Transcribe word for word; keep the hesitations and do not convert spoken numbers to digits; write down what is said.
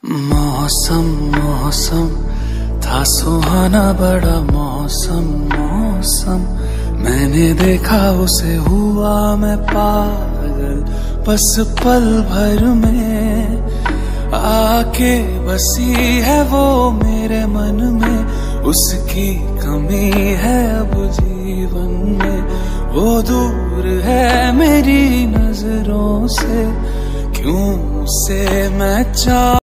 मौसम मौसम था सुहाना बड़ा मौसम मौसम, मैंने देखा उसे हुआ मैं पागल, बस पल भर में आके बसी है वो मेरे मन में। उसकी कमी है अब जीवन में, वो दूर है मेरी नजरों से, क्यों उसे मैं चाह